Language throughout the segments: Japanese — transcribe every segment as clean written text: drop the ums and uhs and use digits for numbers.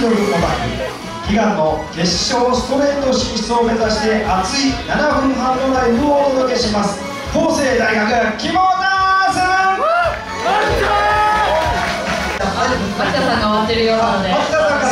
ドルオタク悲願の決勝ストレート進出を目指して熱い7分半のライブをお届けします。法政大学キモナーさん、 牧田さんが終わってるようなので牧田さんから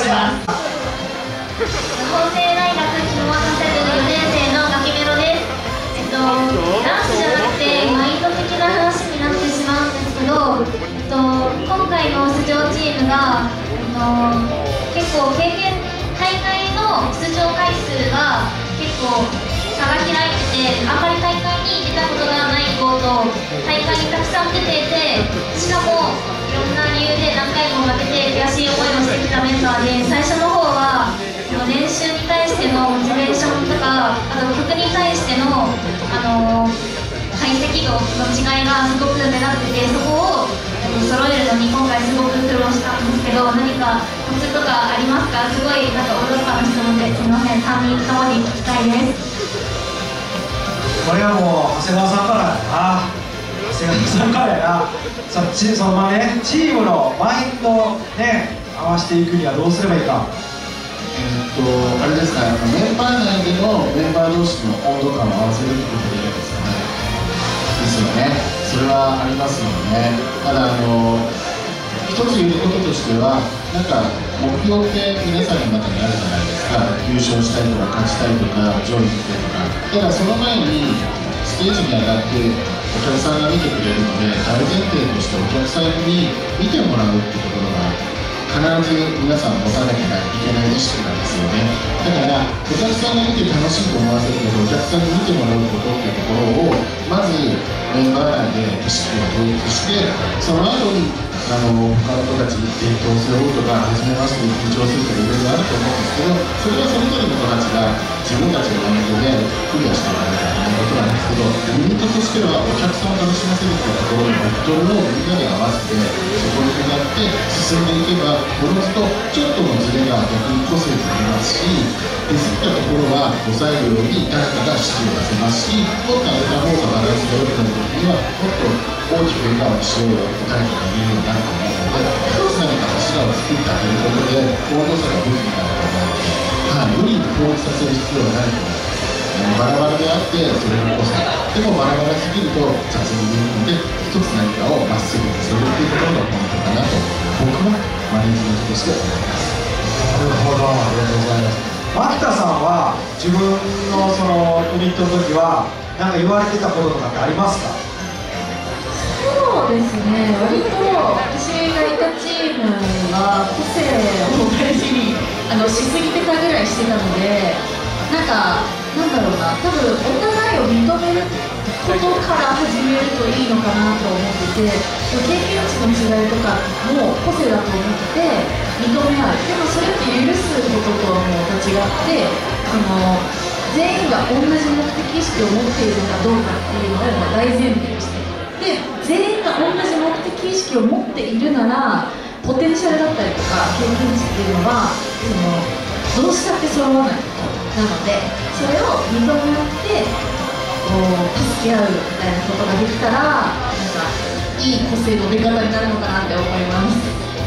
法政大学キモナーセブン4年生のガキメロです。ダンスじゃなくてマインド的な話になってしまうんですけど、今回の出場チームが結構大会の出場回数が結構差が開いてて、あんまり大会に出たことがない子と大会にたくさん出ていて、しかもいろんな理由で何回も負けて悔しい思いをしてきたメンバーで、最初の方は練習に対してのモチベーションとか、あと曲に対しての解析度の違いがすごく目立ってて、そこを揃えるのに今回すごく苦労したんですけど、何かコツとかありますか？すごいなんか驚かの質問ですみません、3人ともに聞きたいです。 これはもう長谷川さんからやな、長谷川さんからやな。そのままね、チームのマインドをね合わせていくにはどうすればいいか。 あれですか、メンバー内でのメンバー同士の温度感を合わせるってことでいいですかね。ですよね。それはありますよね。ただ一つ言うこととしては、なんか目標って皆さんの中にあるじゃないですか。優勝したいとか勝ちたいとか上位に行きたいとか。ただその前にステージに上がってお客さんが見てくれるので、大前提としてお客さんに見てもらうってところが必ず皆さん持たなきゃいけない意識なんですよね。だからお客さんが見て楽しいと思わせること、お客さんに見てもらうことっていうところをまずメンバー内で意識を統一して、その後に他の子たちに伝統性をとか初めましてに緊張するとかいろいろあると思うんですけど、それはそれぞれの子たちが自分たちのマインドでクリアしていかなきゃいけないことなんですけど、ユニットとしてはお客さんを楽しませるっていうところにベクトルをみんなで合わせて、そこに向かって進んでいけば、おのずとちょっとのズレが逆に個性になりますし、ディスったところは抑えるように誰かが指示を出せますし、もっと上げた方がバランスが良くなる時にはもっと大きく笑顔にしようよって誰かが言えるようになると思うので、一つ何か柱を作ってあげることで温度差が武器になると思うので、無理に統一させる必要はないと思います。バラバラであってそれの個性でもバラバラすぎると雑に見えるので、一つ何かをまっすぐにするっていうところがポイントかなと僕はマネジメントとして思います。 なるほど、ありがとうございます。牧田さんは自分のそのユニットの時は何か言われてたこととかってありますか？ そうですね、割と私がいたチームは個性を大事にしすぎてたぐらいしてたので、なんだろうな、多分お互いを認めることから始めるといいのかなと思ってて、経験値の違いとかも個性だと思って認め合う。でもそれって許すこととはもう違って、全員が同じ目的意識を持っているかどうかっていうのを大前提にして、で全員が同じ目的意識を持っているなら、ポテンシャルだったりとか経験値っていうのはどうしたって揃わないことなので、それを認め合って助け合うみたいなことができたら、いい個性の出方になるのかなって思います。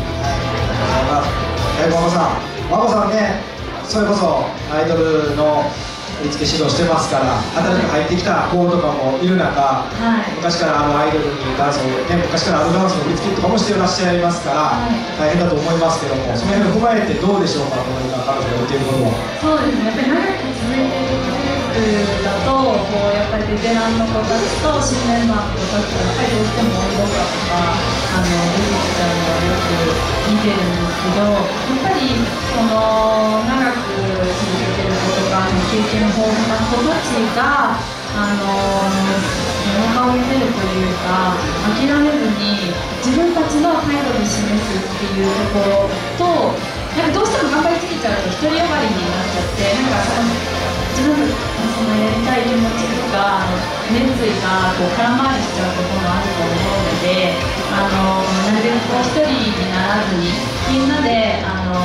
マコさんね、それこそアイドルの振付指導してますから、新しく入ってきた子とかもいる中、昔からアイドルにダンスを、ね、昔からダンスの振り付けとかもしていらっしゃいますから、大変だと思いますけども、その辺を踏まえてどうでしょうか、この今彼女が言っていることは。 そうですね、やっぱり長く続いているグループだと、やっぱりベテランの子たちと新メンバーの子たちがやっぱりどうしても温度差とか出てきちゃうのをよく見てるんですけど、やっぱり長く続けてる子とか経験豊富な子たちが背中を見せるというか、諦めずに自分たちの態度で示すっていうところと、なんかどうしても頑張りすぎちゃうと独りよがりになっちゃって、自分のやりたい気持ちとか熱意が空回りしちゃうところもあると思うので、なるべく一人にならずにみんなで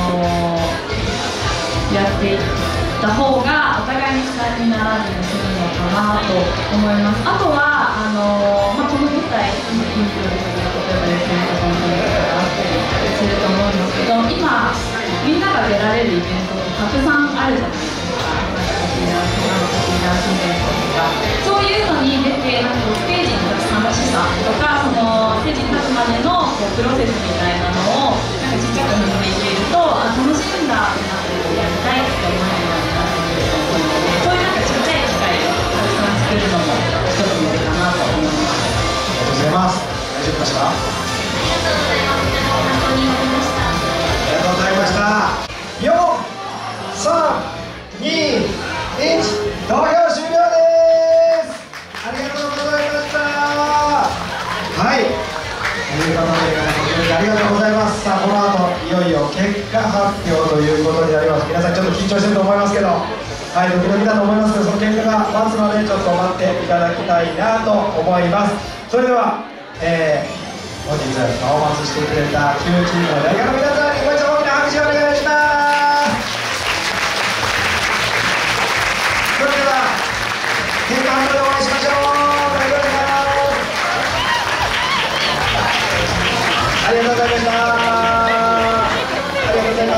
やっていった方がお互いに負担にならずに済むのかなと思います。あとはこの舞台、今緊張で例えばですね、とかあったりすると思うんですけど、今みんなが出られるイベントってたくさんあるじゃないですか。そういうのに出て、なんかステージに立つ楽しさとか、そのステージに立つまでのこうプロセスみたいなのをなんかちっちゃく踏んでいけると、あ、楽しいんだってなってやりたいって思えるようになってくると思うので、そういうなんかちっちゃい機会をたくさん作るのも一つの手かなと思います。 ありがとうございます。大丈夫でしたか？ ありがとうございます。皆さん参考になりました。 ありがとうございました。4、3、2、1、投票終了です。ありがとうございました。はい。ということで、ありがとうございます。さあ、この後いよいよ結果発表ということになります。皆さんちょっと緊張してると思いますけど、はい、ドキドキだと思いますけど、その結果が待つのでちょっと待っていただきたいなと思います。それでは、本日パフォーマンスしてくれた9チームの代表の皆さんにご一緒大きな拍手をお願いします。それでは結果発表でお会いしましょう。ありがとうございました。ありがとうござい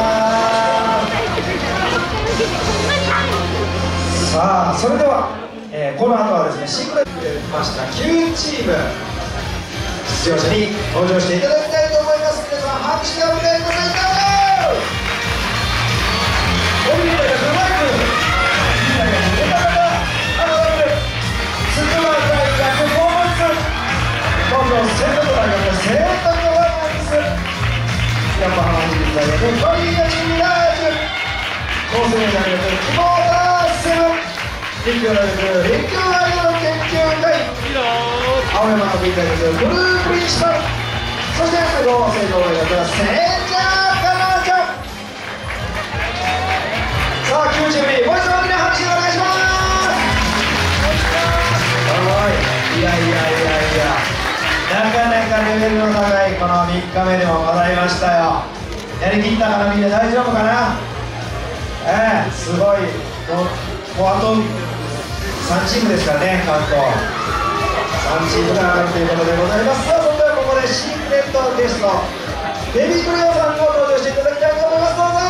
ます。さあ、それでは、この後はですね、シークレットでました9チーム出場者に登場していただきたいと思います。皆さん拍手でお願いください。オリンピックのマイク、筑波大学コース、東京聖徳大学聖徳ワークス、横浜市立大学トリガチミラージュ、法政大学希望ダーセブ、立教大学立教アイドル研究会、青山学院大学ブループリンシパル、そして法政大学はセンジャーカナーちゃん。さあ、9チームにもう一度大きな拍手をお願いします。いや、なかなかレベルの高いこの3日目でもございましたよ。やりきったかな、みんな大丈夫かな。すごい。もうあと3チームですからね、関東3チームが上がるということでございます。さあ、それではここでシークレットゲストベビークレオさんを登場していただきたいと思います。どうぞ。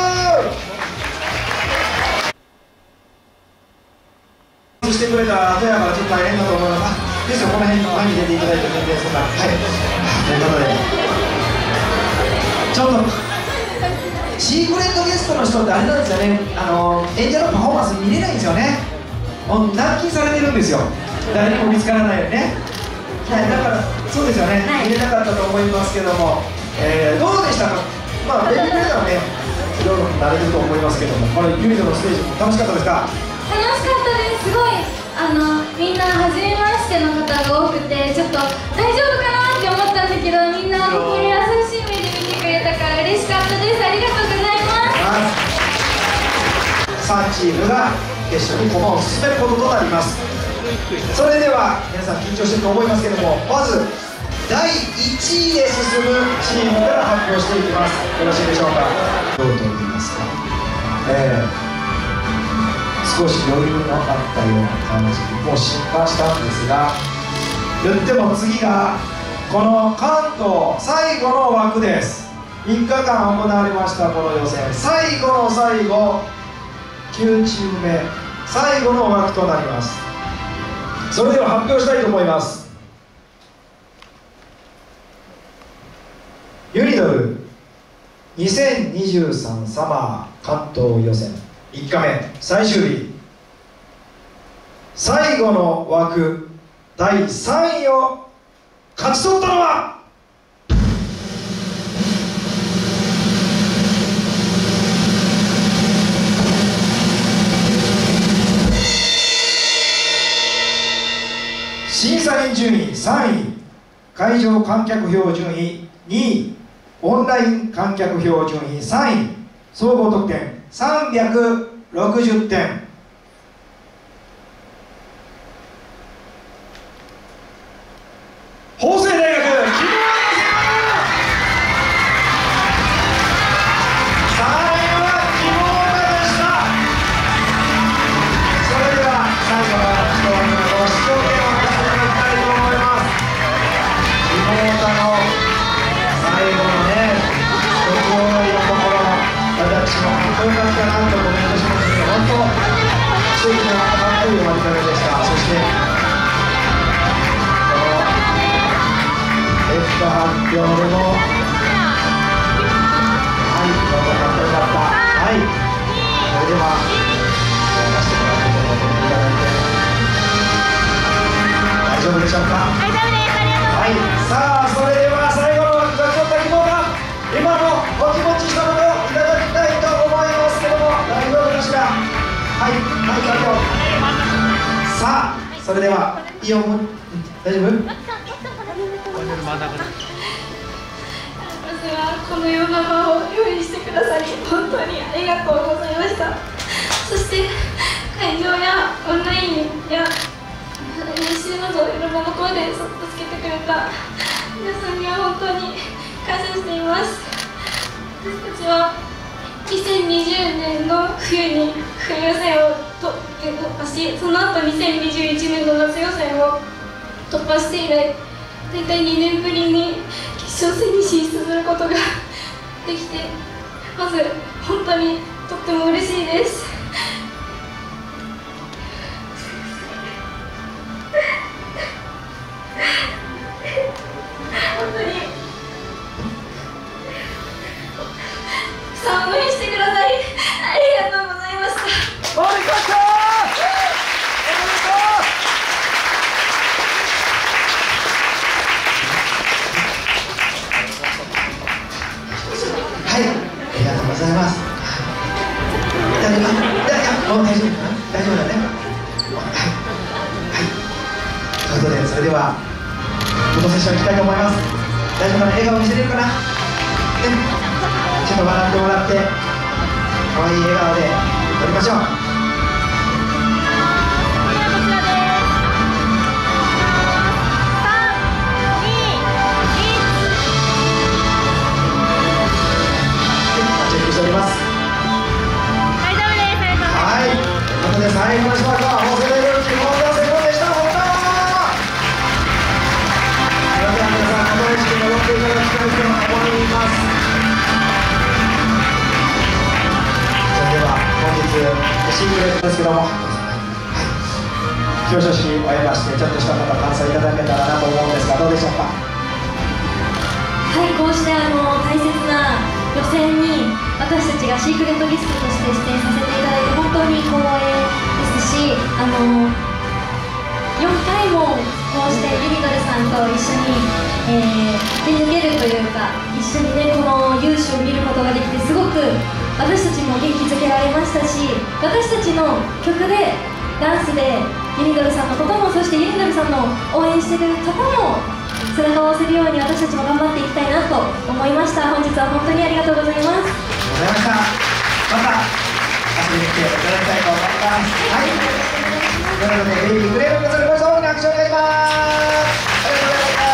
してくれた後やからちょっと大変だと思います。ですよ、この辺の前に出ていただいて全然そんな、はい、ということでちょっとシークレットゲストの人ってあれなんですよね、演者のパフォーマンス見れないんですよね。軟禁されてるんですよ、誰にも見つからないよね。はい、だからそうですよね、見れなかったと思いますけども、どうでしたか。まあベビークレーターはね、いろいろ慣れると思いますけども、このユニットのステージ楽しかったですか。 楽しかったです。すごいみんな初めましての方が多くて、ちょっと大丈夫かなって思ったんだけど、みんなこれ優しい目で見てくれたから嬉しかったです。ありがとうございます。 3チームが決勝に駒を進めることとなります。それでは皆さん緊張してると思いますけども、まず第1位で進むチームから発表していきます。よろしいでしょうか。どうと言いますか、少し余裕のあったような感じもしましたんですが、言っても次がこの関東最後の枠です。3日間行われましたこの予選、最後の最後9チーム目最後の枠となります。それでは発表したいと思います。ユニドル2023サマー関東予選1日目最終日、最後の枠第3位を勝ち取ったのは審査員順位3位、会場観客票順位2位、オンライン観客票順位3位、総合得点360点。法政大学希望です。最後は希望でした。それでは最後の一枠のご視聴券を出していただきたいと思います。希望の最後のね、6割のところ、私もよかったなとコメントしましたけど、本当奇跡のかっこいい終わり方でした。そして結果発表でも、はい、どうぞかっこよかった。はい、それでは出してもらうことを止めていただいて大丈夫でしょうか。 大丈夫です。ありがとうございます。 さあ、それでは最後のちょっと希望が今のお気持ち一言いただきたいと思いますけども、大丈夫かしら。はい、はい、さあ、それではいいよ、大丈夫。 まずはこのような場を用意してくださり本当にありがとうございました。そして会場やオンラインや練習などいろんなところで助けてくれた皆さんには本当に感謝しています。私たちは2020年の冬に冬予選を突破し、その後2021年の夏予選を突破して以来、大体2年ぶりに決勝戦に進出することができて、まず本当にとっても嬉しいです。本当に応援してくださりありがとうございました。 おめでとう。はい、ありがとうございます。大丈夫か？大丈夫だね。はい。ということで、それではフォトセッションいきたいと思います。大丈夫かな？笑顔見せれるかな？ね、ちょっと笑ってもらって、可愛い笑顔で撮りましょう。最後の種目は法政大学本田セブンでした。本田それでは皆さん、この意識に戻っていただきたいと思います。それでは本日シングルですけども、表彰式を終えまして、ちょっとした感想いただけたらなと思うんですが、どうでしょうか。 はい、こうして大切な予選に私たちがシークレットゲストとして出演させていただいて本当に光栄ですし、4回もこうしてユニドルさんと一緒に、出抜けるというか、一緒にね、この雄姿を見ることができて、すごく私たちも元気づけられましたし、私たちの曲でダンスでユニドルさんのことも、そしてユニドルさんの応援してる方も背中を押せるように私たちも頑張っていきたいなと思いました。本日は本当にありがとうございます。 ありがとうございました。また遊びに来ていただきたいと思います。はい。ということで、ベイビーグレープそれこそ大きな拍手をお願いします。ありがとうございました。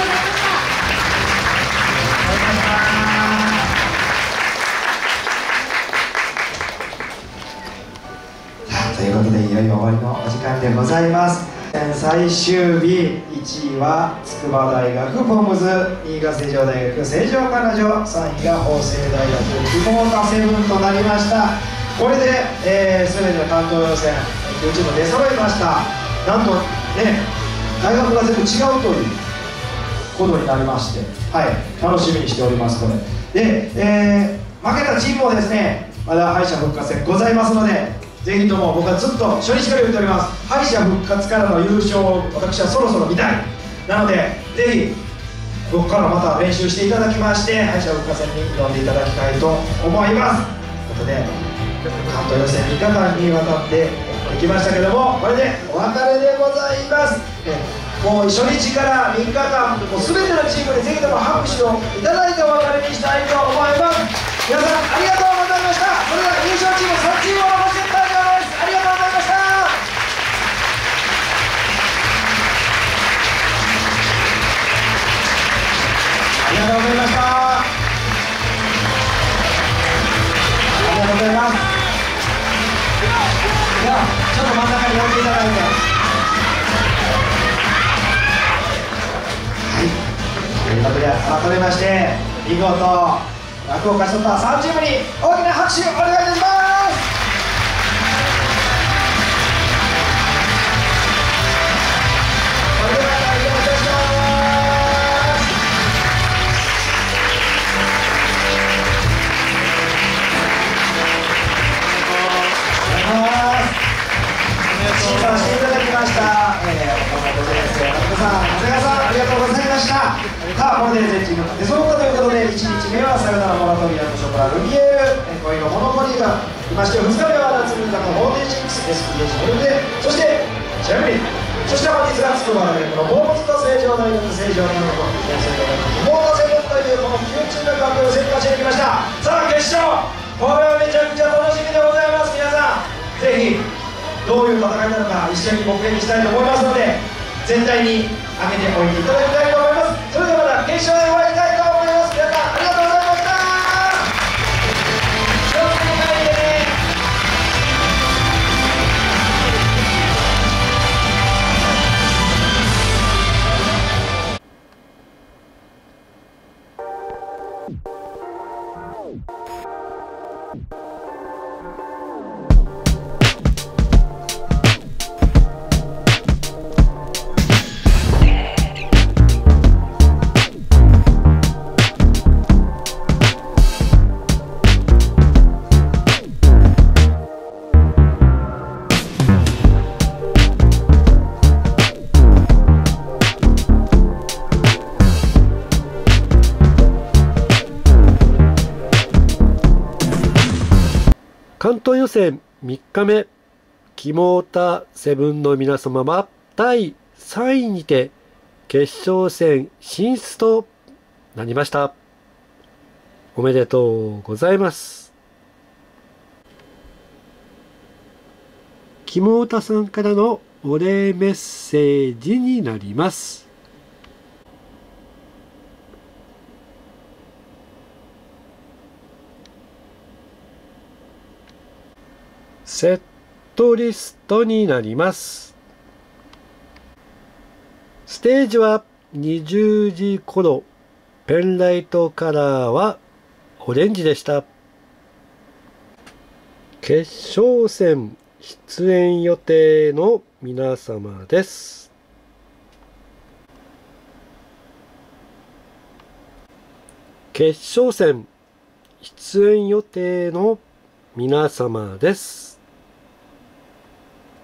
さあ、ということでいよいよ終わりのお時間でございます。最終日1位は筑波大学ポムズ、2位が成城大学成城彼女、3位が法政大学キモータセブンとなりました。これで、全ての関東予選両チーム出揃いました。なんとね、大学が全部違うということになりまして、はい、楽しみにしております。これで、負けたチームもですね、まだ敗者復活戦ございますので、ぜひとも僕はずっと初日から言っております。敗者復活からの優勝を私はそろそろ見たい。なのでぜひ僕からまた練習していただきまして、敗者復活戦に挑んでいただきたいと思います。ということで関東予選3日間にわたっていきましたけども、これでお別れでございます。もう初日から3日間もう全てのチームでぜひとも拍手をいただいてお別れにしたいと思います。皆さんありがとうございました。それでは優勝チーム3チームを残していただきます。ありがとうございました。ありがとうございました。ありがとうございます。ではちょっと真ん中に置いていただいて、はい、ということで改めまして見事枠を勝ち取った3チームに大きな拍手をお願いいたします。 させていただきました。岡本先生、中田さん、長谷川さん、ありがとうございました。さあ、これで全チームが出揃ったということで、1日目はさよならモラトリアムショコラルミエール、恋のモノポリーがいまして、2日目は夏みかの46、SPH モルテ、そしてジェミリ、そして本日が筑波大学のモーモズと成城大学成城大学の成城大学モーモズセブンというこの9チームが発表を選択してきました。さあ、決勝、これはめちゃくちゃ楽しみでございます。皆さん、ぜひどういう戦いなのか一緒に目撃したいと思いますので、絶対に上げておいていただきたいと思います。それではまた決勝でお会いしたいと思います。皆さん、ありがとうございました。気をつけて帰ってね。 関東予選3日目、キモータセブンの皆様は第3位にて決勝戦進出となりました。おめでとうございます。キモータさんからのお礼メッセージになります。セットリストになります。ステージは20時頃、ペンライトカラーはオレンジでした。決勝戦出演予定の皆様です。決勝戦出演予定の皆様です。